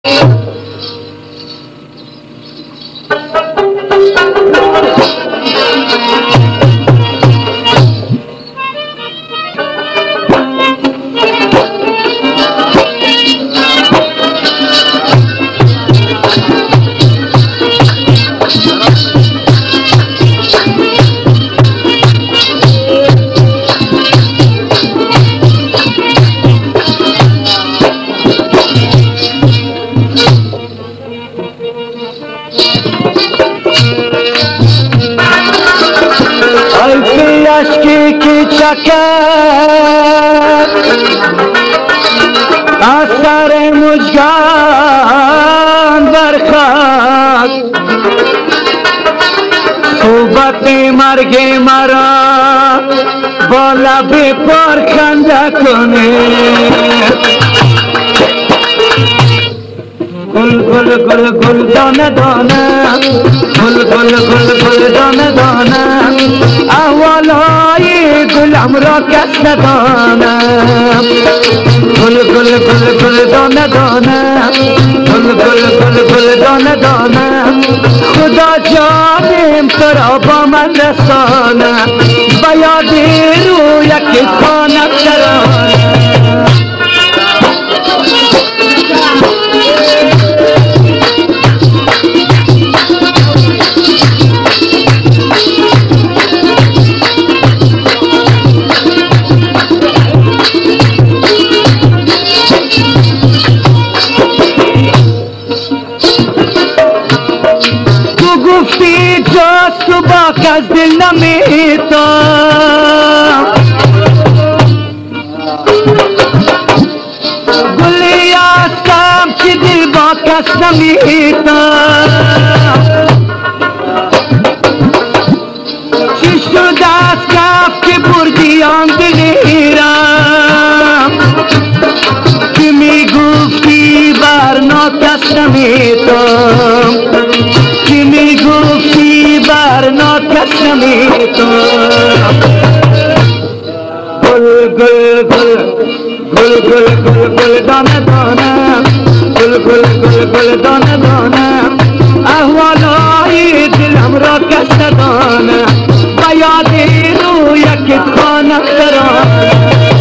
اثر مژگان در خاک صحبت مرگ مرا با لب پر خنده کنه گل گل گل گل دانه دانه گل گل گل گل دانه دانه احوالای گلم را کس ندانه گل گل گل گل دانه دانه گل گل گل گل دانه دانه خدا جانم تو را با من رسانه به یاد رویت خوانم ترانه تو باک از دل نمیتام گلی هستم که دل با کس نمیتام چی شد از کف که بردی آن دلیرم که میگفتی برنا کس نمیتام که میگفتی برنا کس نمیتام گل گل گل گل گل گل گل دانه دانه گل گل گل گل دانه دانه احوالای دلم را کس ندانه به یاد رویت خوانم ترانه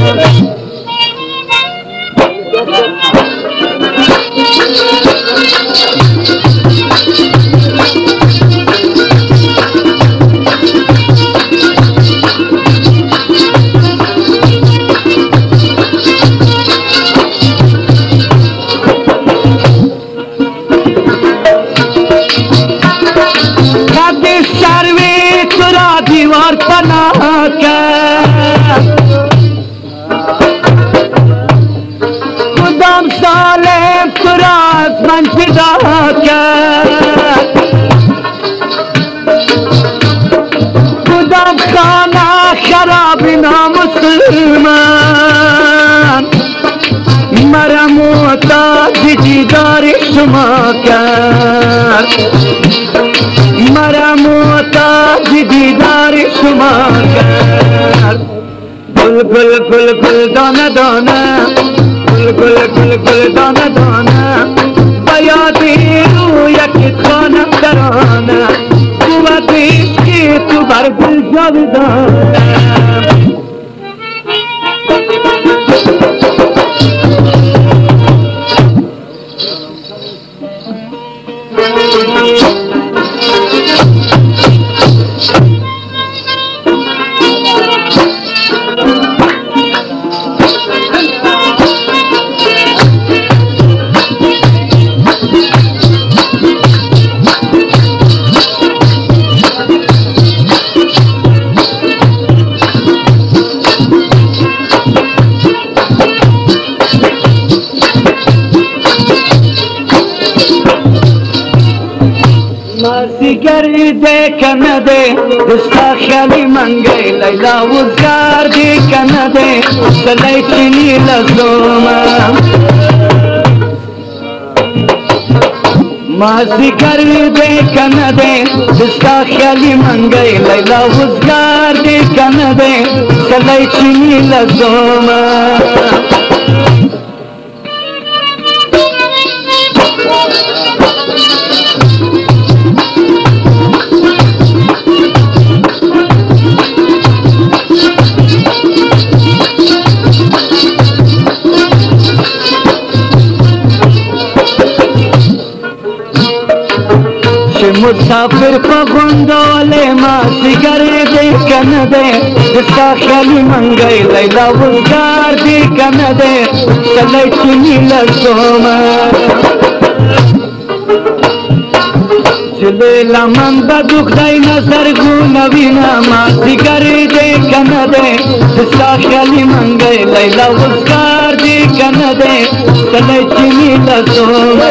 دیوار پناه کرد کدام ظالم تو را از من جدا کرد کدام خانه خراب نامسلمان مرا محتاج دیدار شما کرد مرا محتاج دیدار شما کرد گل گل گل گل دانه دانه گل گل گل گل دانه دانه به یاد رویت خوانم ترانه قوت عشق تو بر دل جاودانه مازیگر دے کنا دے دستا خیالی منگے لیلا وزگار دے کنا دے سلائی چنی لزوما مازیگر دے کنا دے دستا خیالی منگے لیلا وزگار دے کنا دے سلائی چنی لزوما مسافر پا غندوله ماستی گرده کنده دستا خیلی منگی لیلا وزگار دی کنده سلی چنی لزومه لیلا من بدوخ دای نظر گونوینا ماستی گرده کنده دستا خیلی منگی لیلا وزگار دی کنده سلی چنی لزومه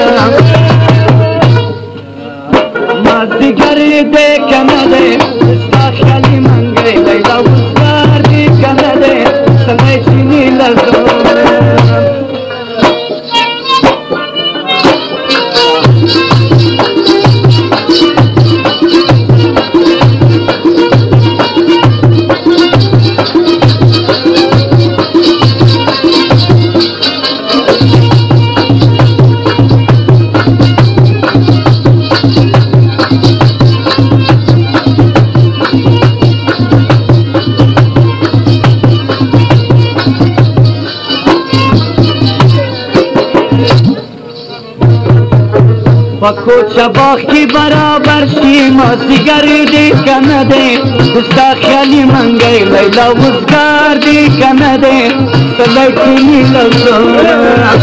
ماستی گرده کنده دستا خیلی منگی لیلا وزگار دی کنده سلی چنی لزومه کوچه باغ کی برابر شی ماستی گردی کنده دستا خیلی منگی لیلا وزگار دی کنده سلی چنی لزومه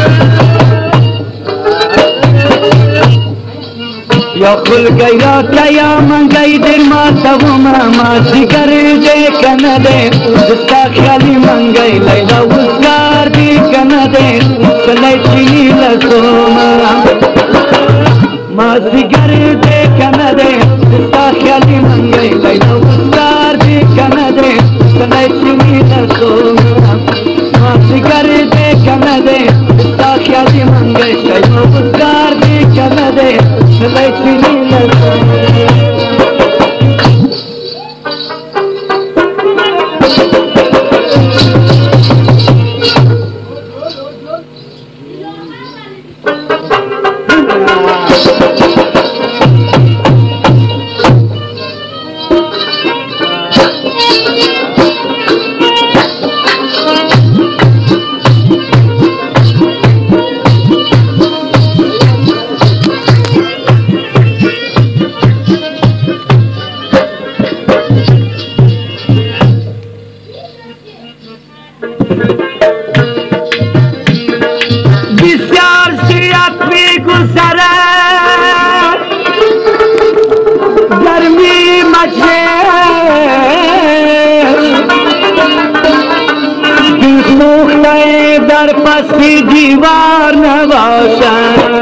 یا خل گیرات یا منگی در ماتومه ماستی گردی کنده دستا خیلی منگی لیلا وزگار دی کنده سلی چنی لزومه ماستی گرده کنده دستا خیلی منگی لیلا وزگار دی کنده سلی چنی لزومه ماستی گرده کنده دستا خیلی منگی لیلا وزگار دی کنده سلی چنی لزومه در پسی دیوار نباشد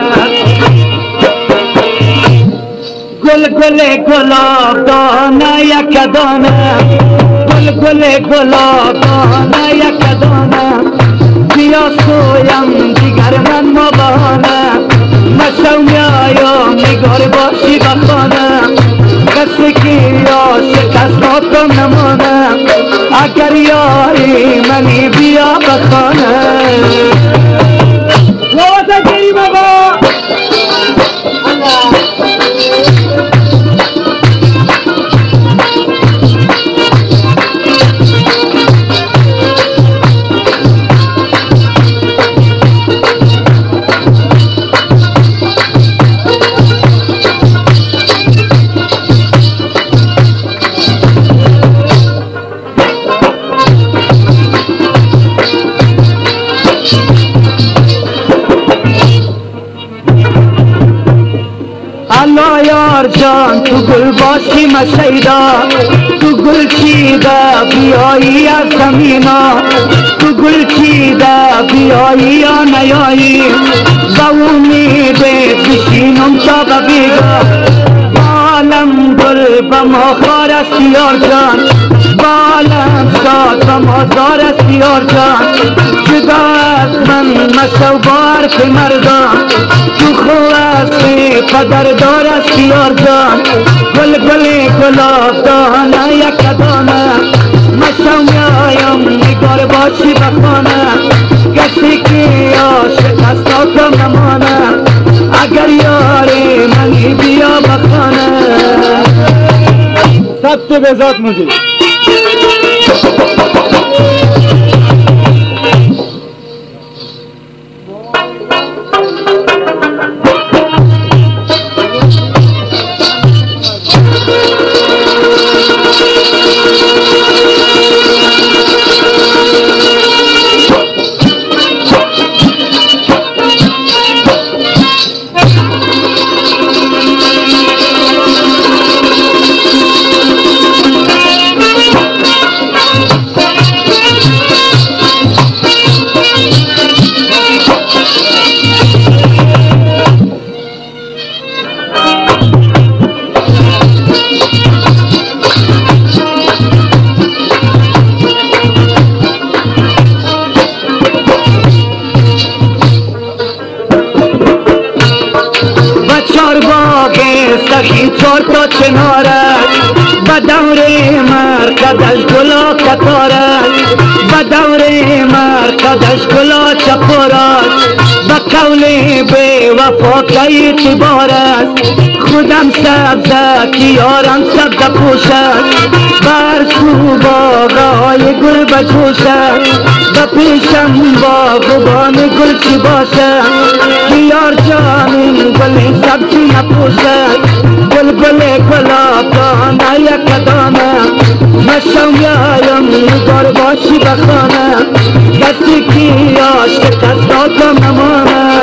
گل گل گلاب دانه یک دانه گل گل گلاب دانه یک دانه بیا سویم دیگر من مبانه مشو میایم نگار باشی بخانه کسی که عاشق از خاطر نمانه اگر یاری منی بیا بخانه لوازه گیری بابا الله یار جان تو گل باشی مشیدا تو گل چیده بیایی از زمینا تو گل چیده بیایی یا نیایی با امید بشینم تا ببیگا بالم گل بماخار است یار جان بالم شاد بمازار است یار جان جدا از من مشو بار که مردان تو خواستی قدردار است یار جان گل گل گلاب دانه یک دانه مشو میایم نگار باشی بخانه کسی که عاشق است تا نمانه اگر یاری منی بیا بخانه سبت به ذات موزیک سخی چار تا چنارک بدور مرکدش گلا کتارک بدور مرکدش گلا چپارک به قول به وفا که اعتبارک خودم سبزه که یارم سبزه پوشک بر سو باغای گل بجوشک به پیشم باغبان گل چی باشد که یار جانین گل سبزی نپوشد گل گل گلاب دانه یک دانه مشم یایم نگار باشی بخانه کسی که عاشق دستاتم نمانه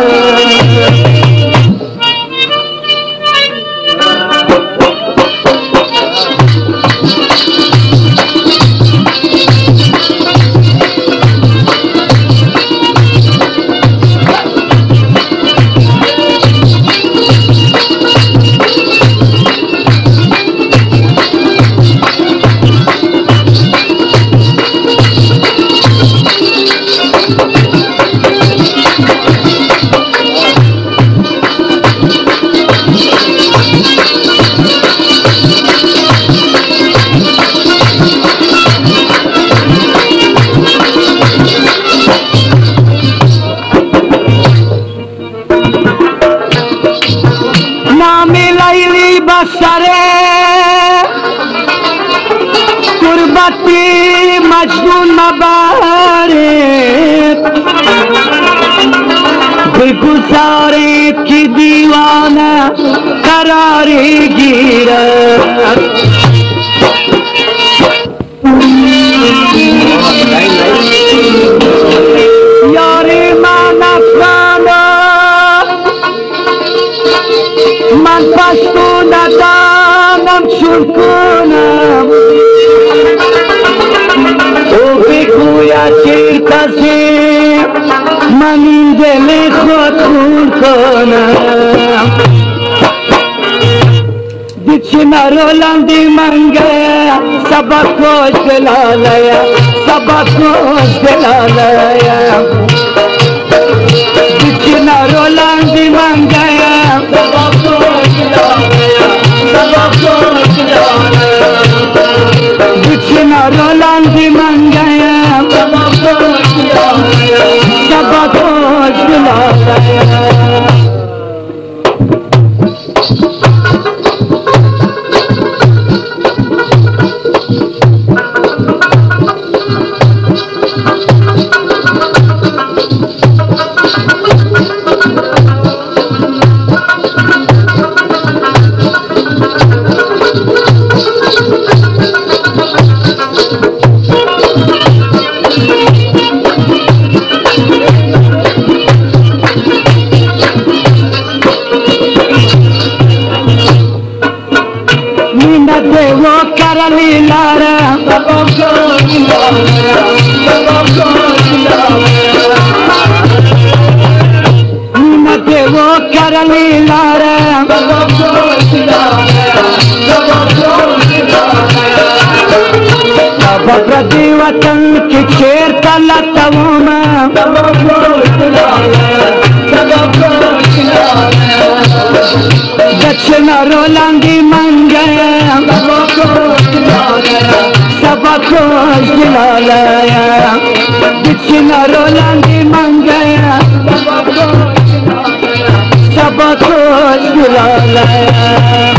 تربتی مجنون مبارد بگذارید که دیوانه قراری گیرد یاری من افغانه من پشتو ندانم چون کنم او بگوید چیر کسی من این دل خود خون کنم دیچه نرولندی منگه سبا کش دلاله سبا کش دلاله دیچه نرولندی منگه سبا کش دلاله سبا کش دلاله دیچه نرولندی منگه سبا کش دلاله سبا کش دلاله प्रति वतन की शेर तलता हूँ मैं दक्षिण रोलांगी मंगे सब खोज दिला लाया दक्षिण रोलांगी मंगे सब खोज दिला लाया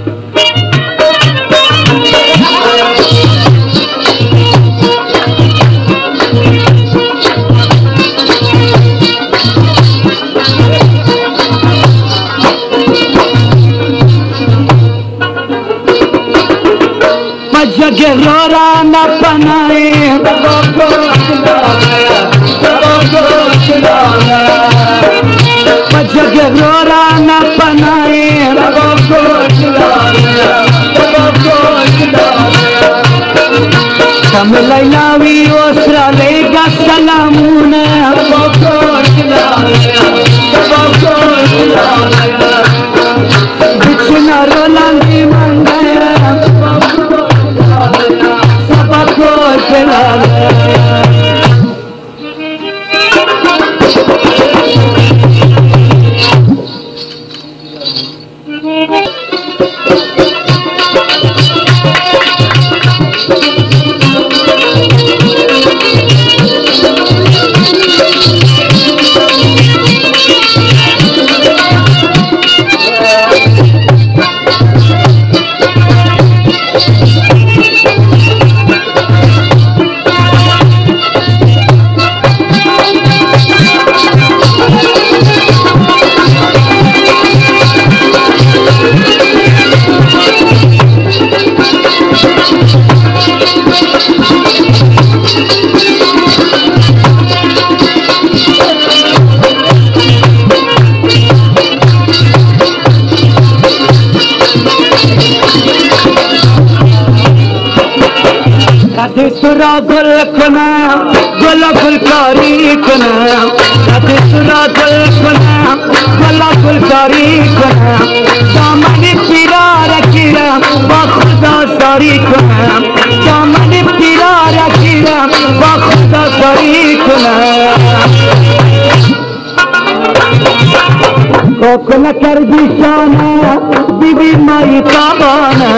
जगे रोरा न पनाए जगे रोरा न पनाए कम लैलावी ओसरा लेगा सलामून बिछना रोलांगी मंगया राधे तुरा गुल कुनाम गुला गुलकारी कुनाम राधे तुरा गुल कुनाम गुला गुलकारी कुनाम दामन पीरा रखीरा बाखुदा सारी कुनाम दामन पीरा रखीरा बाखुदा सारी कुनाम कोकला कर दिशाना बीबी माई काबाना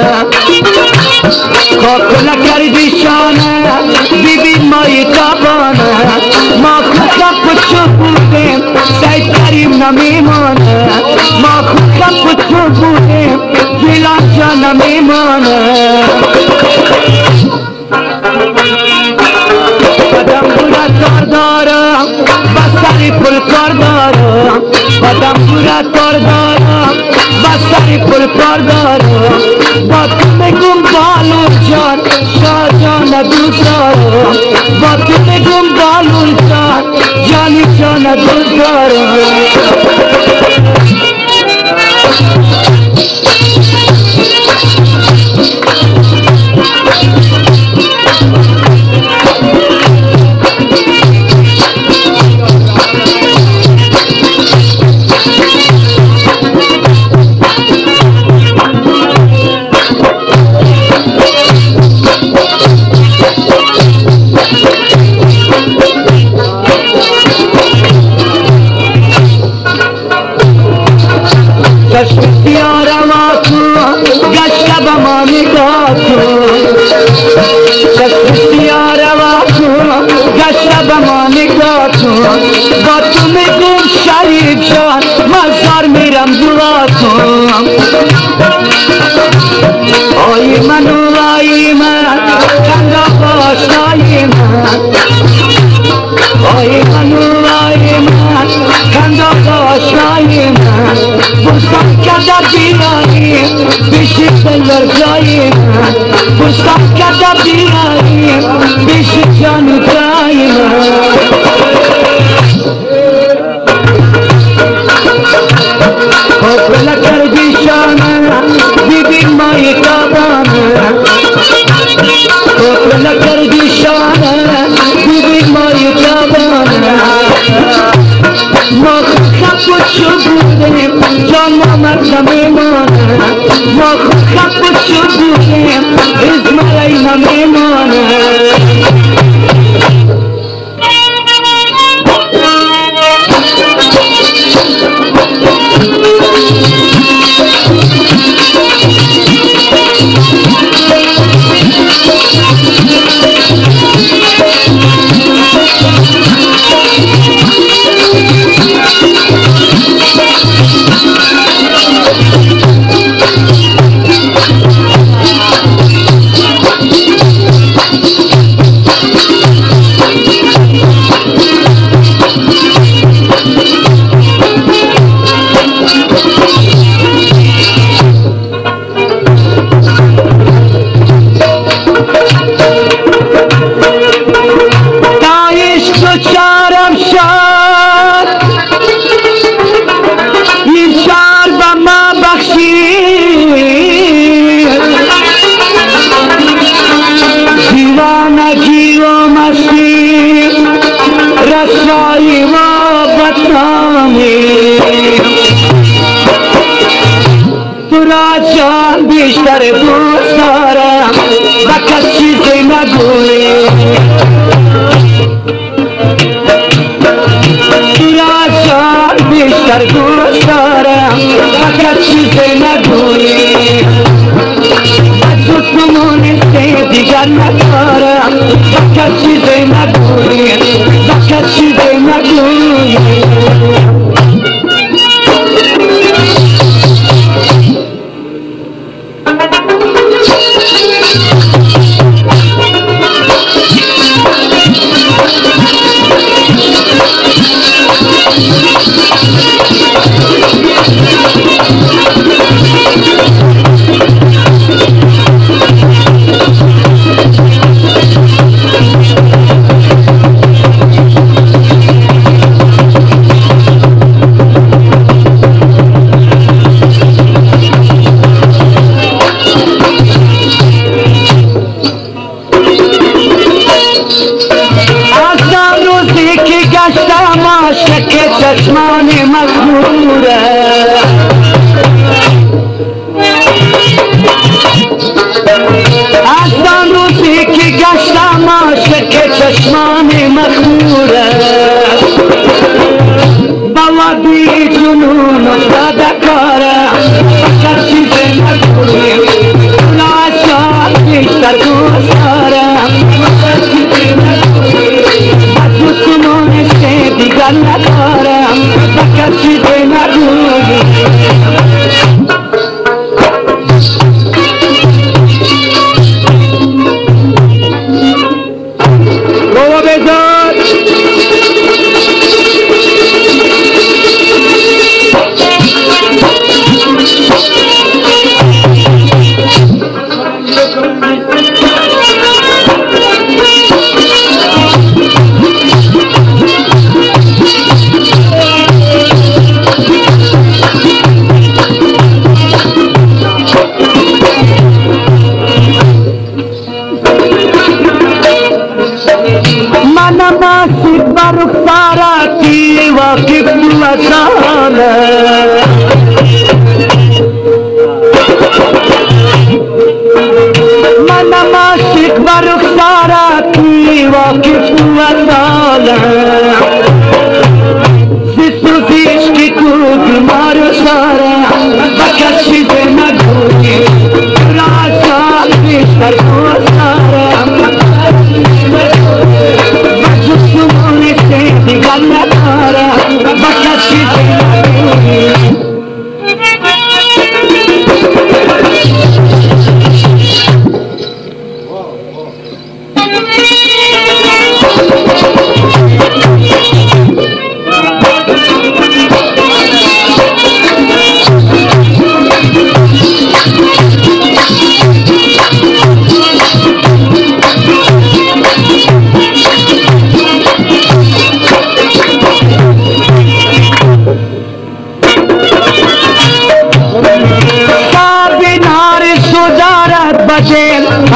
कोकला कर दिशाना बीबी माई काबाना माँ खुदा कुछ पूछे सैतारी नमी माना माँ खुदा कुछ पूछे दिलासा नमी माना बदम बुरा करदारा बसारी फुल करदारा बदम बुरा करदारा बसारी फुल करदारा बात में गुम बालू चार शाहजान दूसरा बात में गुम बालू चार जानी जाना दूसरा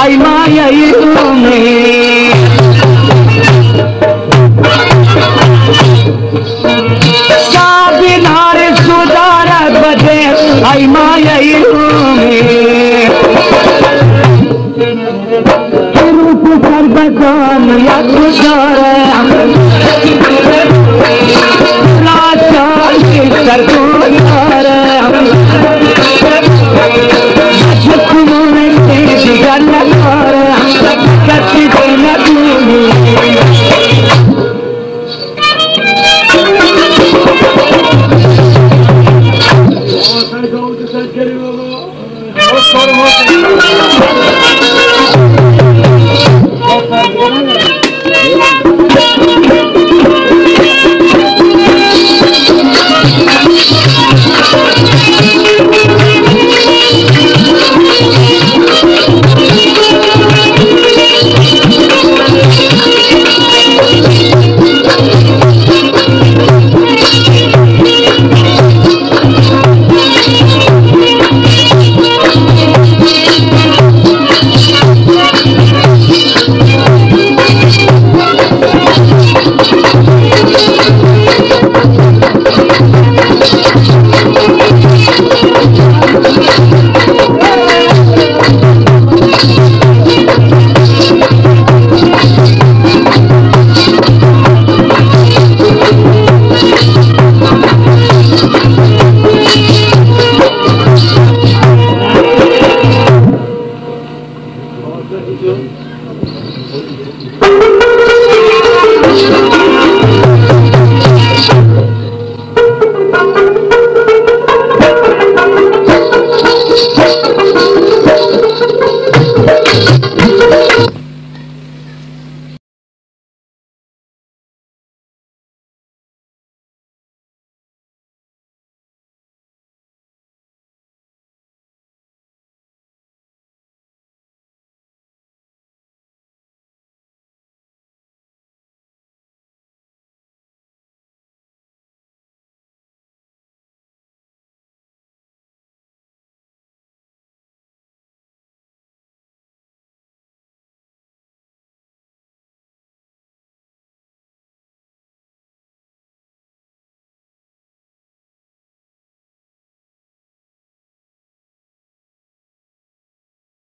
आई माया में साबिनार सुधार बदे आई माया में रूप सर्वदान या गुजार राजा सरदार